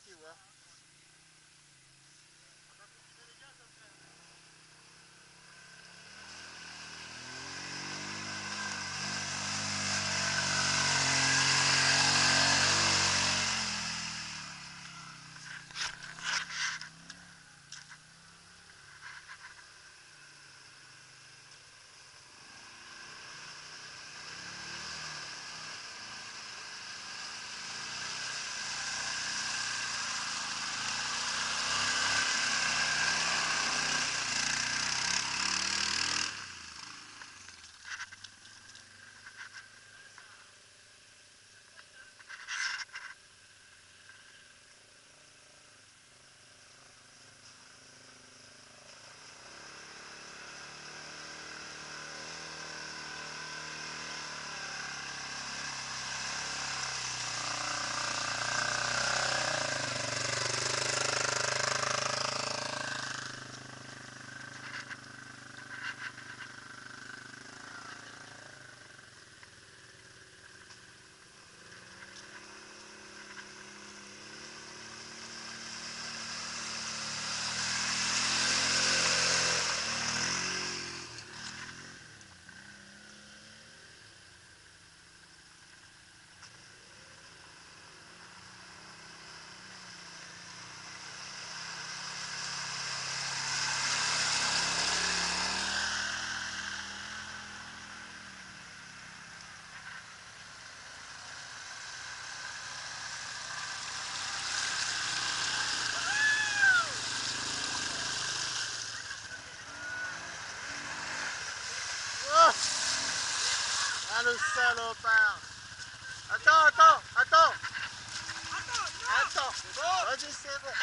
tu vois. Oh, ah le salopard. Attends, attends, attends. Attends. Vas-y, c'est bon.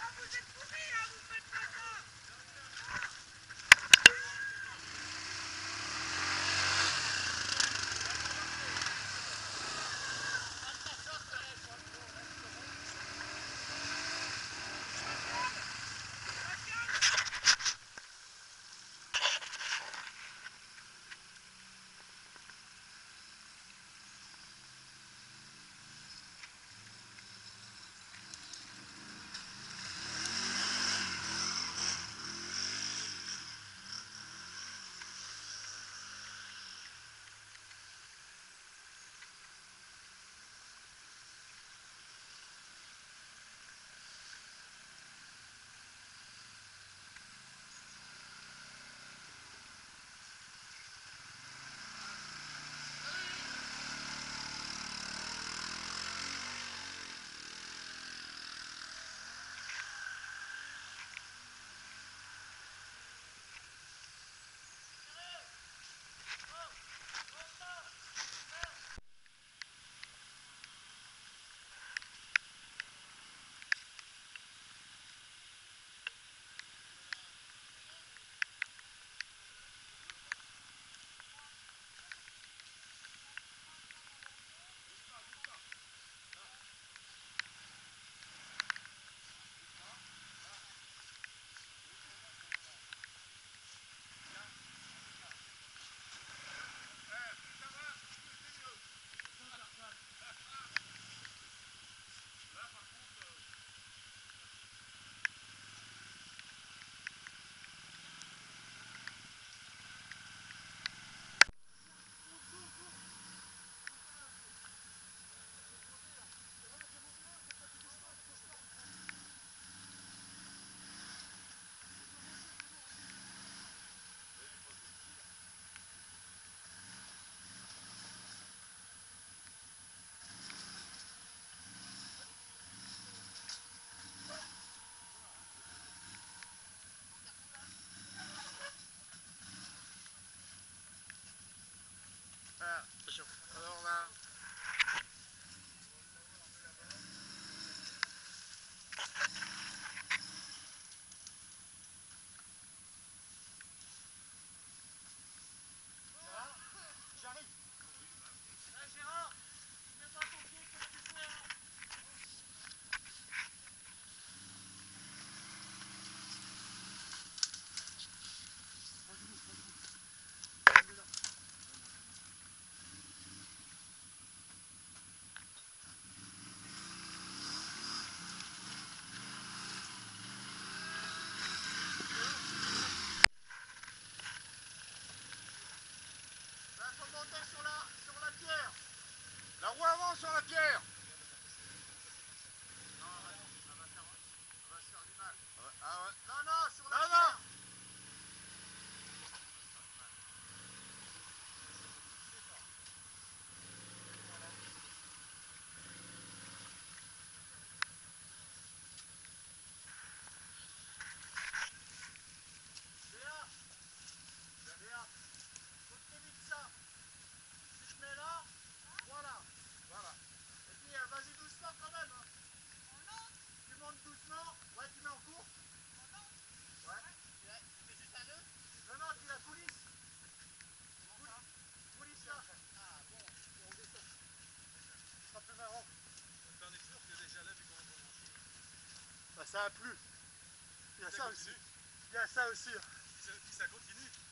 Ah, attention. Alors là. J'arrive. Gérard, mets pas ton pied comme tu fais, hein. remonter sur la pierre. La roue avant sur la pierre. Non, elle va se faire du mal. Ah ouais. Non, non, sur la Non, pierre. non. Léa, faut que tu évites ça. Tu te mets là, voilà. Voilà. Et puis vas-y doucement quand même. Hein. Tu montes doucement, ouais, tu mets en course. Ouais. Tu fais juste un nœud. Non, non, tu la coulisses. Coulisse là. Ah bon, on descend. Ce sera plus marrant. T'en es sûr que déjà là, vu comment on mange? Bah ça a plu. Il y a ça aussi. Continue. Il y a ça aussi. Ça continue.